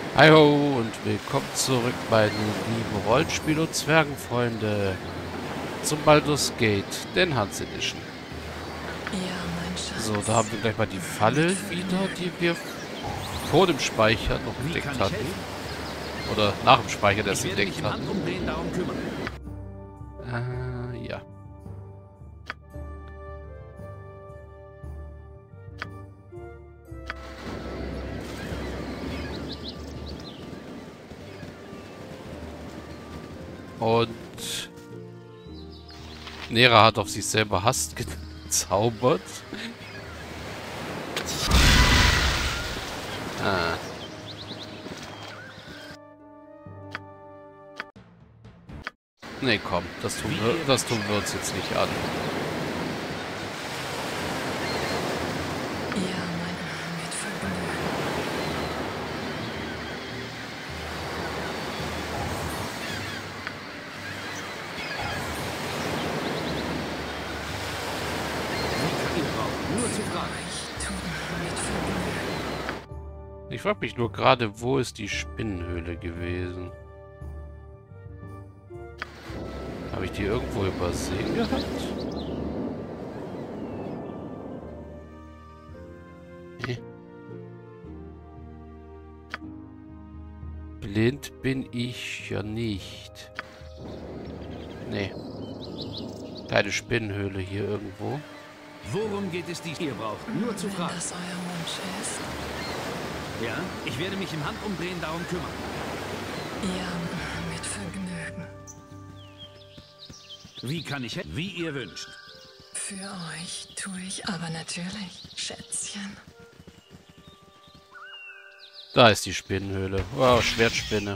Hi ho und willkommen zurück, meine lieben Rollenspiel- und Zwergenfreunde, zum Baldur's Gate, den Hans Edition. Ja, mein Schatz. So, da haben wir gleich mal die Falle wieder, die wir vor dem Speicher noch Wie entdeckt kann ich hatten. helfen? Oder nach dem Speicher, das Ich werde mich entdeckt im hatten. Handumdrehen darum kümmern. Ja. Und Nera hat auf sich selber Hass gezaubert. Ah. Nee, komm, das tun wir uns jetzt nicht an. Ja, mit Vergnügen. Ihr braucht nur zu fragen. Reichtum mit Vergnügen. Ich frage mich nur gerade, wo ist die Spinnenhöhle gewesen? Habe ich die irgendwo übersehen gehabt? Nee. Blind bin ich ja nicht. Nee. Keine Spinnenhöhle hier irgendwo. Worum geht es dies? Ihr braucht nur zu Wenn fragen. das euer Wunsch ist. Ja? Ich werde mich im Handumdrehen darum kümmern. Ja, mit Vergnügen. Wie kann ich helfen? Wie ihr wünscht. Für euch tue ich aber natürlich, Schätzchen. Da ist die Spinnenhöhle. Wow, Schwertspinne.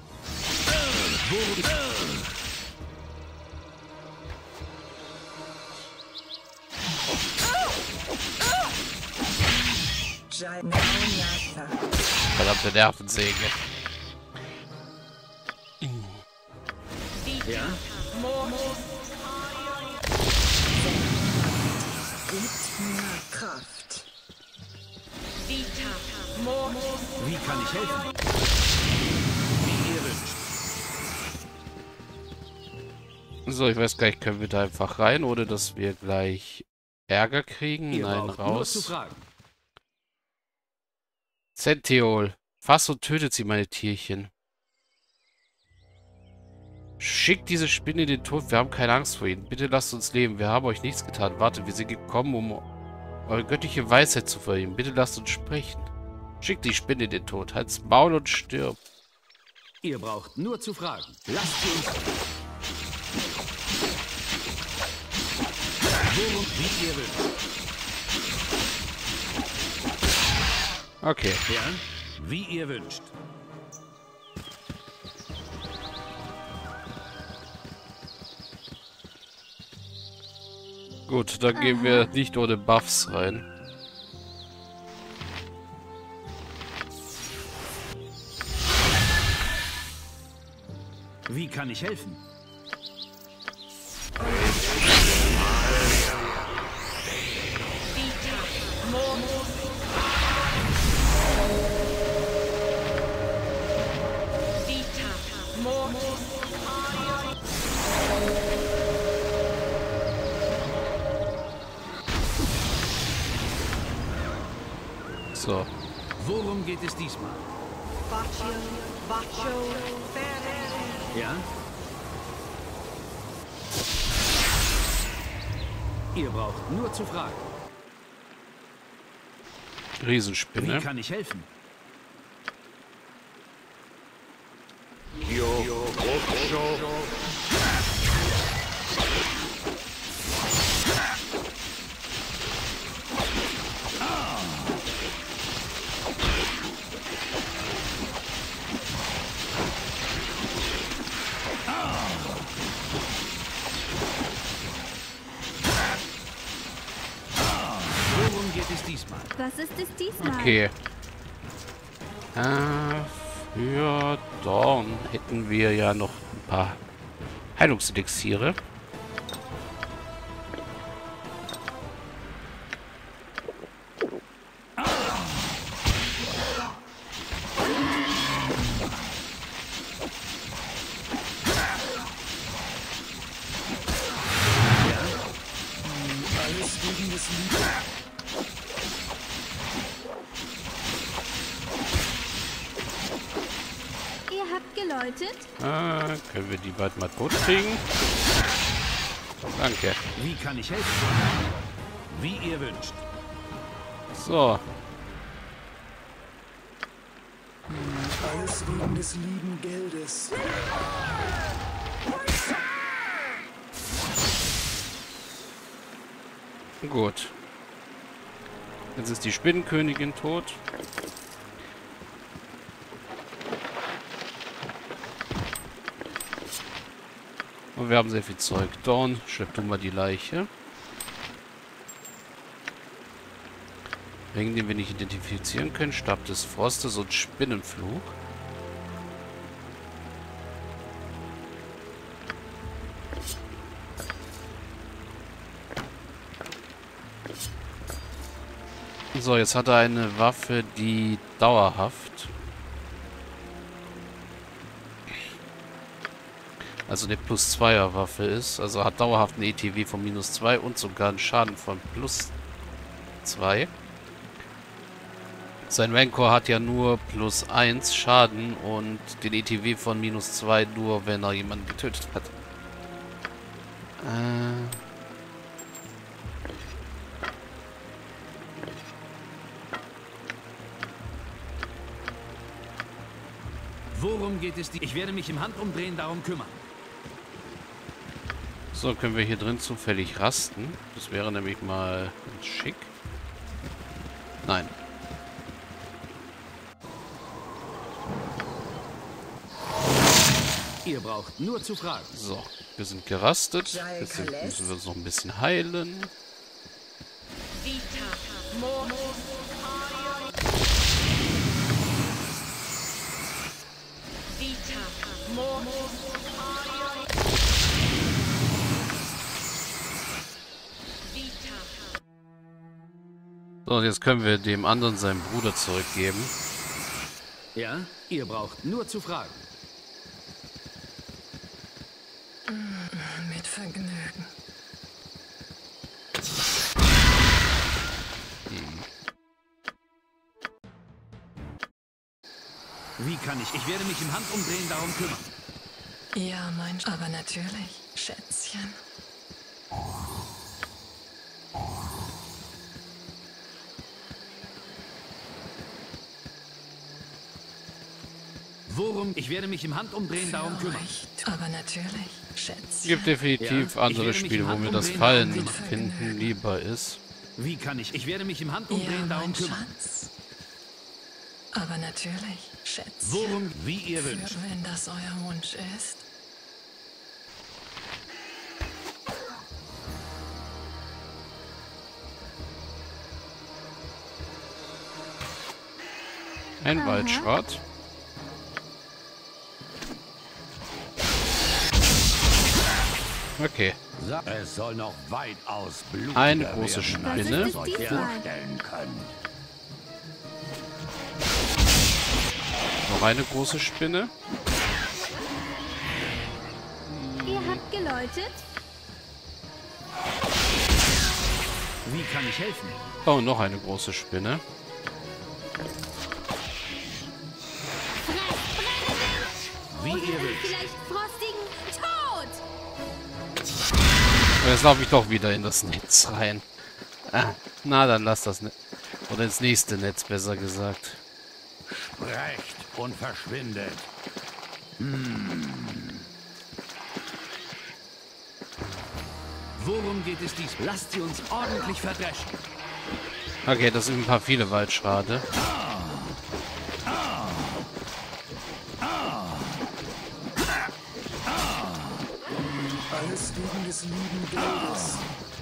Verdammte Nervensäge. Ja? Kraft. Wie kann ich helfen? Wie ihr wünscht. So, ich weiß gar nicht, können wir da einfach rein, ohne dass wir gleich Ärger kriegen? Ihr Nein, braucht nur zu raus. fragen. Zentiol. Fass und tötet sie, meine Tierchen. Schickt diese Spinne in den Tod, wir haben keine Angst vor ihnen. Bitte lasst uns leben, wir haben euch nichts getan. Wartet, wir sind gekommen, um eure göttliche Weisheit zu verlieren. Bitte lasst uns sprechen. Schickt die Spinne in den Tod, halt's Maul und stirb. Ihr braucht nur zu fragen. Lasst sie uns. Worum? Wie ihr wünscht. Okay. Ja? Wie ihr wünscht. Gut, dann gehen wir nicht ohne Buffs rein. Wie kann ich helfen? So. Worum geht es diesmal? Ja? Ihr braucht nur zu fragen. Wie Riesenspinne. kann ich helfen? Worum geht es diesmal? Was ist es diesmal? Okay. Für Dorn hätten wir ja noch ein paar Heilungselixiere. geläutet? Können wir die bald mal tot kriegen? Danke. Wie kann ich helfen? Wie ihr wünscht. So. Alles wegen des lieben Geldes. Gut. Jetzt ist die Spinnenkönigin tot. Und wir haben sehr viel Zeug. Dawn, schlepp du mal die Leiche. Ring, den wir nicht identifizieren können. Stab des Frostes und Spinnenfluch. So, jetzt hat er eine Waffe, die dauerhaft... Also eine +2er Waffe ist. Also hat dauerhaft eine ETW von -2 und sogar einen Schaden von +2. Sein Rancor hat ja nur +1 Schaden und den ETW von -2 nur, wenn er jemanden getötet hat. Worum geht es? Ich werde mich im Handumdrehen darum kümmern. So, können wir hier drin zufällig rasten. Das wäre nämlich mal ganz schick. Nein. Ihr braucht nur zu fragen. So, wir sind gerastet. Jetzt müssen wir uns noch ein bisschen heilen. So, und jetzt können wir dem anderen seinen Bruder zurückgeben. Ja, ihr braucht nur zu fragen. Mit Vergnügen. Wie kann ich? Ich werde mich im Handumdrehen darum kümmern. Ja, mein... Aber natürlich, Schätzchen. Worum? Ich werde mich im Handumdrehen darum kümmern. Aber natürlich, Schätzchen. Es gibt definitiv Ja, andere ich werde mich Spiele, im wo mir das Handumdrehen Fallen darum finden kümmern. lieber ist. Wie kann ich? Ich werde mich im Ja, Handumdrehen darum mein kümmern. Schatz. Aber natürlich, Schätzchen. Worum? Wie ihr wünscht. Für wenn das euer Wunsch ist. Ein Waldschrat. Okay. Es soll noch weitaus blutiger Eine große werden, Was Spinne. ist es diesmal? vorstellen könnt. Noch eine große Spinne. Ihr habt geläutet? Wie kann ich helfen? Oh, noch eine große Spinne. Wie Oder ihr einen wünscht. vielleicht frostigen Tod! Und jetzt laufe ich doch wieder in das Netz rein. Ah, na, dann lass das Netz. Oder ins nächste Netz, besser gesagt. Sprecht und verschwindet. Worum geht es dies? Lasst sie uns ordentlich verdreschen. Okay, das sind ein paar viele Waldschrate. Alles wegen des lieben Geldes.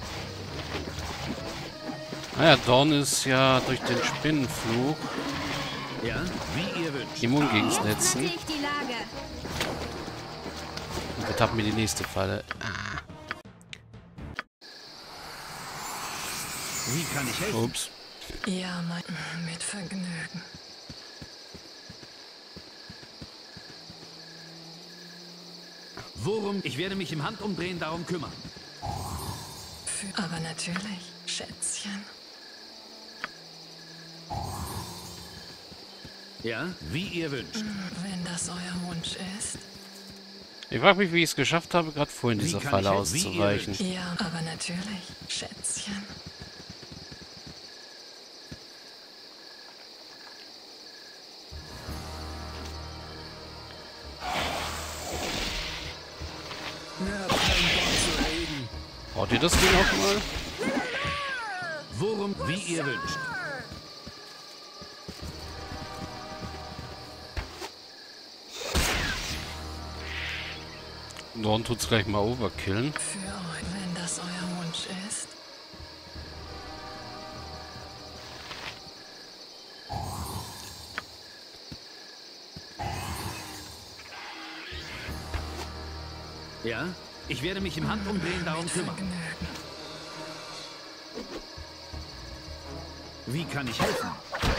Naja, Dawn ist ja durch den Spinnenfluch Ja, wie ihr wünscht. immun gegen das Jetzt rette Netzen. ich die Lage. Und wir tappen mir die nächste Falle. Ah, Wie kann ich helfen? ups. Ja, mein... Mit Vergnügen. Worum? Ich werde mich im Handumdrehen darum kümmern. Aber natürlich, Schätzchen. Ja, wie ihr wünscht. Wenn das euer Wunsch ist. Ich frage mich, wie ich es geschafft habe, gerade vorhin Wie dieser kann Falle ich helfen? Wie ihr auszuweichen. Ja, aber natürlich, Schätzchen. Ihr habt keinen Bock zu reden. Braucht ihr das Ding auch mal? Worum, wie ihr wünscht. Dorn tut's gleich mal overkillen. Für euch, wenn das euer Wunsch ist. Ja, ich werde mich im Handumdrehen darum Mit kümmern. Vergnügen. Wie kann ich helfen?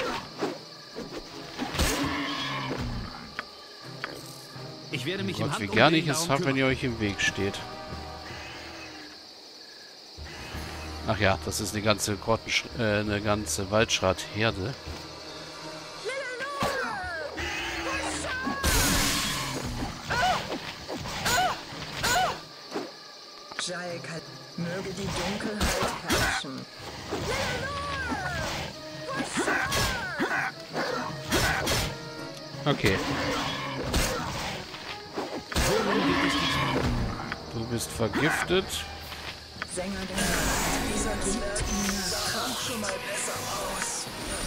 Ich werde mich im Gott, wie Handumdrehen gerne ich es darum habe, wenn kümmern. ihr euch im Weg steht. Ach ja, das ist eine ganze Waldschrat-Herde. Jaek, möge die Dunkelheit herrschen. Okay. Du bist vergiftet. Sänger der Nacht, dieser Zwerg sah schon mal besser aus.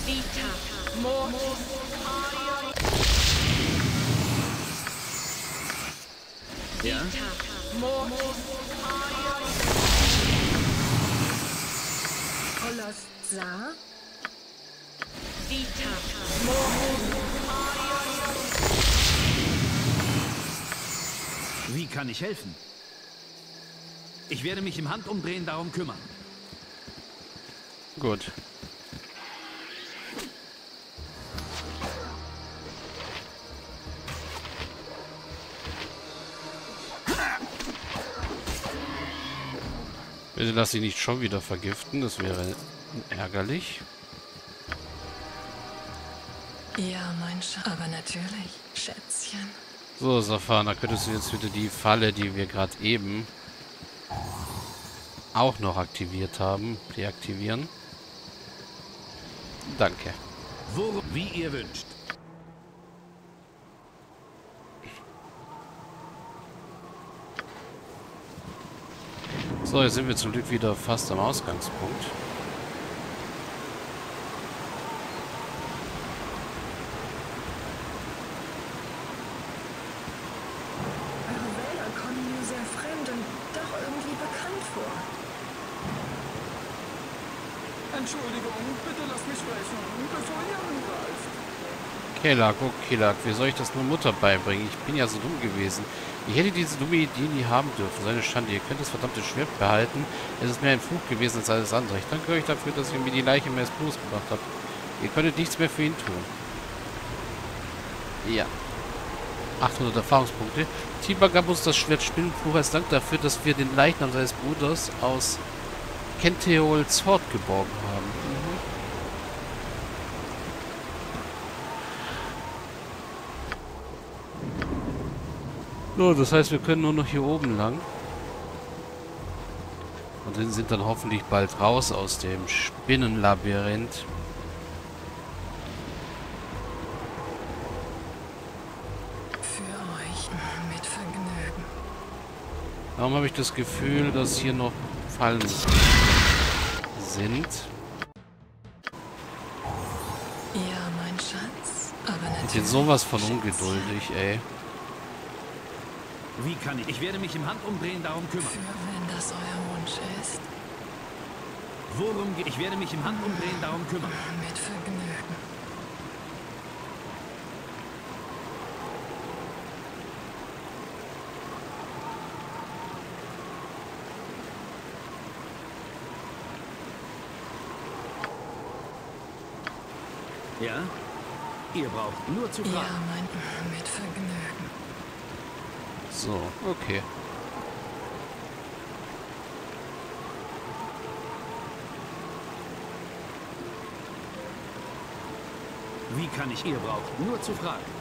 Ja? Olas sah, Wie kann ich helfen? Ich werde mich im Handumdrehen darum kümmern. Gut. Bitte lass sie nicht schon wieder vergiften, das wäre ärgerlich. Ja, mein Schatz. Aber natürlich, Schätzchen. So, Safana, könntest du jetzt wieder die Falle, die wir gerade eben auch noch aktiviert haben, deaktivieren? Danke. Worum, wie ihr wünscht. So, jetzt sind wir zum Glück wieder fast am Ausgangspunkt. eure Wälder kommen mir sehr fremd und doch irgendwie bekannt vor. Entschuldigung, bitte lasst mich sprechen, bevor ihr angreift. Kelak, oh Kelak, wie soll ich das nur Mutter beibringen? Ich bin ja so dumm gewesen. Ich hätte diese dumme Idee nie haben dürfen. Seine Schande, ihr könnt das verdammte Schwert behalten. Es ist mehr ein Fluch gewesen als alles andere. Ich danke euch dafür, dass ihr mir die Leiche meines Bruders gebracht habt. Ihr könntet nichts mehr für ihn tun. Ja. 800 Erfahrungspunkte. Tiba gab uns das Schwert Spinnenfluch als Dank dafür, dass wir den Leichnam seines Bruders aus Kenteols Hort geborgen haben. So, das heißt, wir können nur noch hier oben lang. Und wir sind dann hoffentlich bald raus aus dem Spinnenlabyrinth. Für euch, mit Vergnügen. Warum habe ich das Gefühl, dass hier noch Fallen sind? Ja, mein Schatz. Aber Ich bin natürlich. sowas von Schätzchen. ungeduldig, ey. Wie kann ich? Ich werde mich im Handumdrehen darum kümmern. Für wenn das euer Wunsch ist. Worum geht? Ich werde mich im Handumdrehen darum kümmern. Mit Vergnügen. Ja? Ihr braucht nur zu Ja, fragen. mit Vergnügen. So, okay. Wie kann ich ihr brauchen? Nur zu fragen.